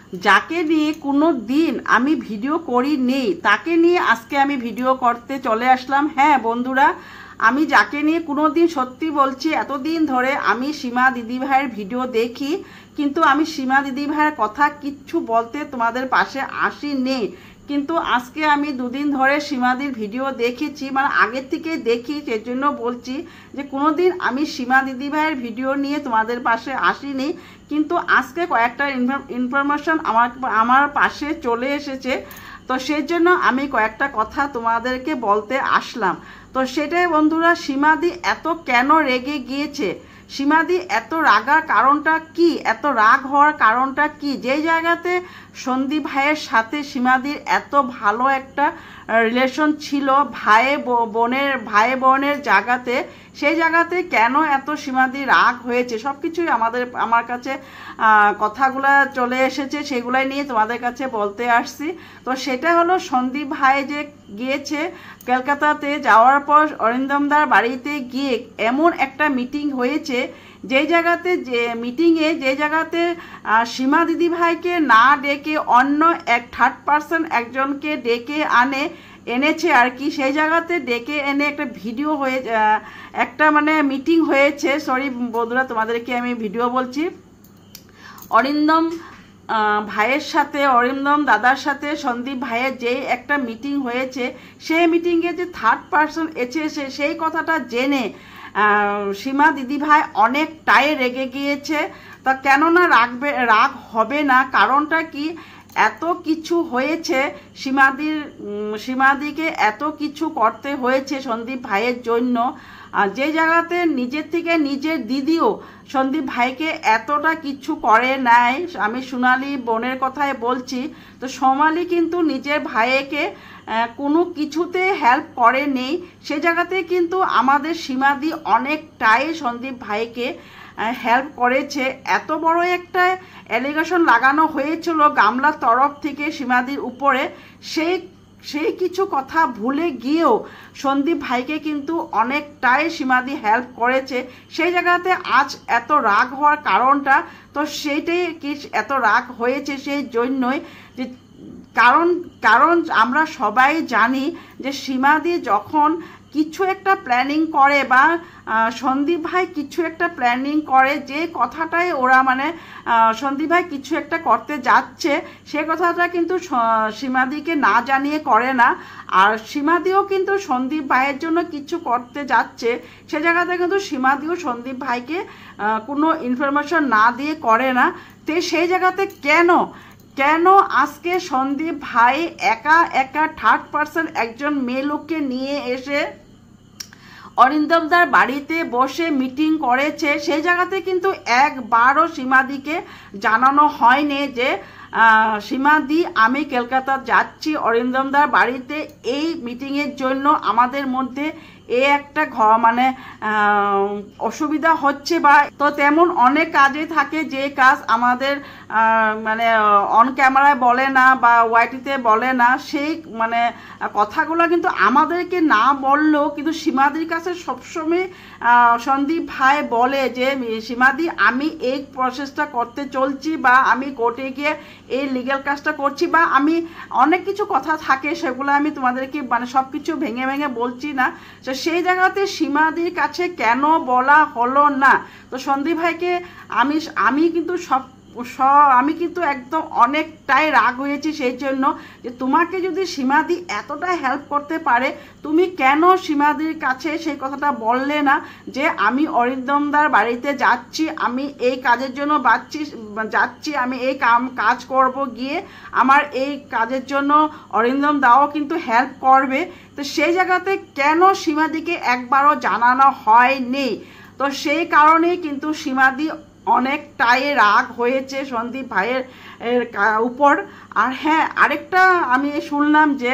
যাকে নিয়ে কোনো দিন আমি ভিডিও করি নেই তাকে নিয়ে আজকে আমি ভিডিও করতে চলে আসলাম। হ্যাঁ বন্ধুরা, আমি যাকে নিয়ে কোনো দিন, সত্যি বলছি, এতদিন ধরে আমি সীমা দিদিভাইয়ের ভিডিও দেখি, কিন্তু আমি সীমা দিদিভাইয়ের কথা কিচ্ছু বলতে তোমাদের পাশে আসি নেই। কিন্তু আজকে আমি দুদিন ধরে সীমাদির ভিডিও দেখেছি, মানে আগের থেকে দেখি, সেজন্য বলছি যে কোনো দিন আমি সীমা দিদিভাইয়ের ভিডিও নিয়ে তোমাদের পাশে আসিনি, কিন্তু আজকে কয়েকটা ইনফরমেশন আমার পাশে চলে এসেছে। তো সেই জন্য আমি কয়েকটা কথা তোমাদেরকে বলতে আসলাম। তো সেটাই বন্ধুরা, সীমাদি এত কেন রেগে গিয়েছে, সীমাদি এত রাগার কারণটা কি, এত রাগ হওয়ার কারণটা কি? যে জায়গাতে সন্দীপ ভাইয়ের সাথে সীমাদির এত ভালো একটা রিলেশন ছিল, ভাই বোনের জায়গাতে, সেই জায়গাতে কেন এত সীমাদি রাগ হয়েছে, সব কিছুই আমার কাছে কথাগুলা চলে এসেছে, সেগুলাই নিয়ে তোমাদের কাছে বলতে আসছি। তো সেটা হলো, সন্দীপ ভাই যে গিয়েছে কলকাতাতে, যাওয়ার পর অরিন্দমদার বাড়িতে গিয়ে এমন একটা মিটিং হয়েছে, যে জায়গাতে যে জায়গাতে সীমা দিদিভাইকে না ডেকে অন্য এক থার্ড পার্সন একজনকে ডেকে এনেছে আর কি, সেই জায়গাতে ডেকে এনে একটা ভিডিও হয়ে একটা মানে মিটিং হয়েছে। সরি বন্ধুরা, তোমাদেরকে আমি ভিডিও বলছি। অরিন্দম ভাইয়ের সাথে, অরিন্দম দাদার সাথে সন্দীপ ভাইয়ের যে একটা মিটিং হয়েছে, সেই মিটিংয়ে যে থার্ড পার্সন এসেছে, সেই কথাটা জেনে সীমা দিদিভাই অনেকটাই রেগে গিয়েছে। তা কেননা রাগ হবে না, কারণটা কি? এত কিছু হয়েছে, সীমাদিকে এত কিছু করতে হয়েছে সন্দীপ ভাইয়ের জন্য, যে জায়গাতে নিজের থেকে নিজের দিদিও সন্দীপ ভাইকে এতটা কিছু করে নাই। আমি সোনালি বোনের কথাই বলছি। তো সোনালি কিন্তু নিজের ভাইকে কোনো কিছুতে হেল্প করে নেই, সে জায়গাতে কিন্তু আমাদের সীমাদি অনেকটাই সন্দীপ ভাইকে হেল্প করেছে। এত বড় একটা অ্যালিগেশন লাগানো হয়েছিল গামলার তরফ থেকে সীমাদির উপরে, সেই কিছু কথা ভুলে গিয়েও সন্দীপ ভাইকে কিন্তু অনেকটাই সীমাদি হেল্প করেছে। সেই জায়গাতে আজ এত রাগ হওয়ার কারণটা, তো সেইটাই কি এত রাগ হয়েছে সেই জন্যই যে কারণ আমরা সবাই জানি যে সীমাদি যখন কিছু একটা প্ল্যানিং করে বা সন্দীপ ভাই কিছু একটা প্ল্যানিং করে, যে কথাটাই ওরা মানে সন্দীপ ভাই কিছু একটা করতে যাচ্ছে, সে কথাটা কিন্তু সীমাদিকে না জানিয়ে করে না। আর সীমাদিও কিন্তু সন্দীপ ভাইয়ের জন্য কিছু করতে যাচ্ছে, সে জায়গাতে কিন্তু সীমাদিও সন্দীপ ভাইকে কোনো ইনফরমেশন না দিয়ে করে না। তো সেই জায়গাতে কেন আজকে সন্দীপ ভাই একা থার্ড পার্সন একজন মেয়ে লোককে নিয়ে এসে অরিন্দমদার বাড়িতে বসে মিটিং করেছে, সেই জায়গাতে কিন্তু একবারও সীমাদিকে জানানো হয়নি যে সীমাদি আমি কলকাতা যাচ্ছি অরিন্দমদার বাড়িতে এই মিটিংয়ের জন্য, আমাদের মধ্যে একটা মানে অসুবিধা হচ্ছে, বা তো তেমন অনেক কাজে থাকে যে কাজ আমাদের মানে অন ক্যামেরায় বলে না বা ওয়াইটিতে বলে না, সেই মানে কথাগুলো কিন্তু আমাদেরকে না বললেও কিন্তু সীমাদির কাছে সবসময় সন্দীপ ভাই বলে যে সীমাদি আমি এই প্রসেসটা করতে চলছি, বা আমি কোর্টে গিয়ে এই লিগ্যাল কাজটা করছি, বা আমি অনেক কিছু কথা থাকে, সেগুলো আমি তোমাদেরকে মানে সব কিছু ভেঙে বলছি না। তো সেই জায়গাতে সীমাদির কাছে কেন বলা হলো না? তো সন্দীপ ভাইকে আমি কিন্তু আমি কিন্তু একদম অনেকটাই রাগ হয়েছি সেই জন্য, যে তোমাকে যদি সীমাদি এতটা হেল্প করতে পারে, তুমি কেন সীমাদির কাছে সেই কথাটা বললে না যে আমি অরিন্দমদার বাড়িতে যাচ্ছি, আমি এই কাজের জন্য যাচ্ছি, আমি এই কাজ করব, গিয়ে আমার এই কাজের জন্য অরিন্দম দাও কিন্তু হেল্প করবে। তো সেই জায়গাতে কেন সীমাদিকে একবারও জানানো হয়নি? তো সেই কারণেই কিন্তু সীমাদি অনেকটাই রাগ হয়েছে সন্দীপ ভাইয়ের উপর। আর হ্যাঁ, আরেকটা আমি শুনলাম যে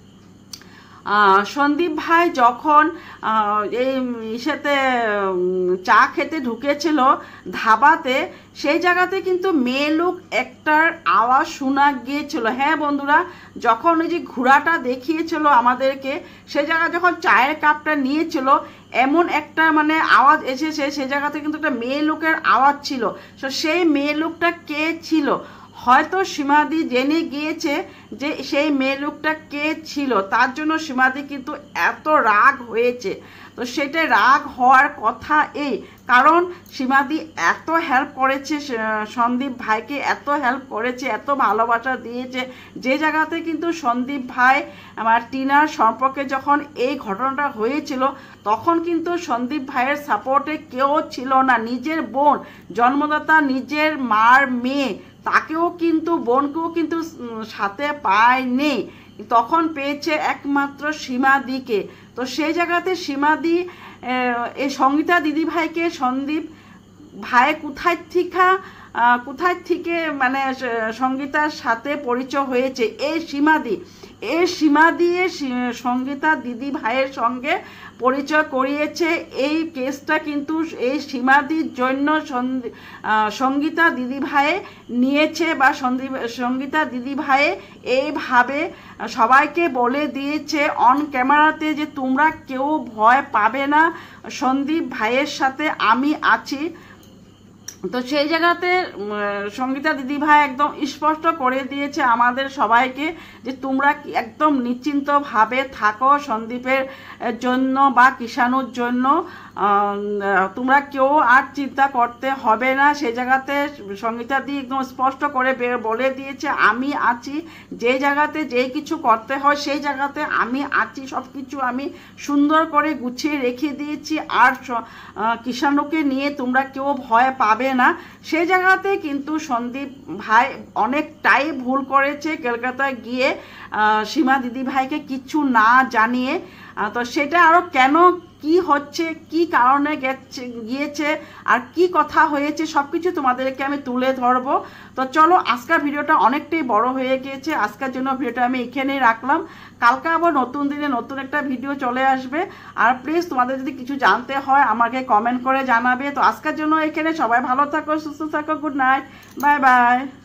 সন্দীপ ভাই যখন এই ইসেতে চা খেতে ঢুকেছিল ধাবাতে, সেই জায়গাতে কিন্তু মেয়ে লোক একটার আওয়াজ শোনা গিয়েছিল। হ্যাঁ বন্ধুরা, যখন ওই যে ঘোড়াটা দেখিয়েছিল আমাদেরকে, সেই জায়গায় যখন চায়ের কাপটা নিয়েছিল, এমন একটা মানে আওয়াজ এসেছে, সেই জায়গাতে কিন্তু একটা মেয়ে লোকের আওয়াজ ছিল। তো সেই মেয়ে লোকটা কে ছিল? হয়তো সীমাদি জেনে গিয়েছে যে সেই মেয়ে লোকটা কে ছিল, তার জন্য সীমাদি কিন্তু এত রাগ হয়েছে। তো সেটা রাগ হওয়ার কথা এই, কারণ সীমাদি এত হেল্প করেছে সন্দীপ ভাইকে, এত হেল্প করেছে, এত ভালোবাসা দিয়েছে, যে জায়গাতে কিন্তু সন্দীপ ভাই আমার টিনার সম্পর্কে যখন এই ঘটনাটা হয়েছিল তখন কিন্তু সন্দীপ ভাইয়ের সাপোর্টে কেউ ছিল না। নিজের বোন, জন্মদাতা নিজের মার মেয়ে, তাকেও কিন্তু বোনকেও কিন্তু সাথে পায়নি, তখন পেয়েছে একমাত্র সীমাদিকে। তো সেই জায়গাতে সীমাদি এই সঙ্গীতা দিদিভাইকে সন্দীপ ভাই কোথায় থেকে মানে সঙ্গীতার সাথে পরিচয় হয়েছে এই সীমাদি সঙ্গীতা দিদি ভাইয়ের সঙ্গে পরিচয় করিয়েছে। এই কেসটা কিন্তু এই সীমাদির জন্য সঙ্গীতা দিদি ভাই নিয়েছে, বা সঙ্গীতা দিদি ভাই এইভাবে সবাইকে বলে দিয়েছে অন ক্যামেরাতে যে তোমরা কেউ ভয় পাবে না, সন্দীপ ভাইয়ের সাথে আমি আছি। তো সেই জায়গাতে সঙ্গীতা দিদিভাই একদম স্পষ্ট করে দিয়েছে আমাদের সবাইকে যে তোমরা একদম নিশ্চিন্তভাবে থাকো, সন্দীপের জন্য বা কিষাণুর জন্য তোমরা কেউ আর চিন্তা করতে হবে না। সেই জায়গাতে সঙ্গীতা দি একদম স্পষ্ট করে বলে দিয়েছে আমি আছি, যে জায়গাতে যেই কিছু করতে হয় সেই জায়গাতে আমি আছি, সব কিছু আমি সুন্দর করে গুছিয়ে রেখে দিয়েছি, আর কিষাণুকে নিয়ে তোমরা কেউ ভয় পাবে না। সেই জায়গাতে কিন্তু সন্দীপ ভাই অনেকটাই ভুল করেছে কলকাতায় গিয়ে সীমা দিদি ভাইকে কিছু না জানিয়ে। তো সেটা আরও কেন কি হচ্ছে, কি কারণে গিয়েছে, আর কি কথা হয়েছে সব কিছু তোমাদেরকে আমি তুলে ধরবো। তো চলো, আজকের ভিডিওটা অনেকটাই বড় হয়ে গিয়েছে, আজকের জন্য ভিডিওটা আমি এখানেই রাখলাম। কালকে আবার নতুন দিনে নতুন একটা ভিডিও চলে আসবে। আর প্লিজ তোমাদের যদি কিছু জানতে হয় আমাকে কমেন্ট করে জানাবে। তো আজকের জন্য এখানে, সবাই ভালো থাকো, সুস্থ থাকো, গুড নাইট, বাই বাই।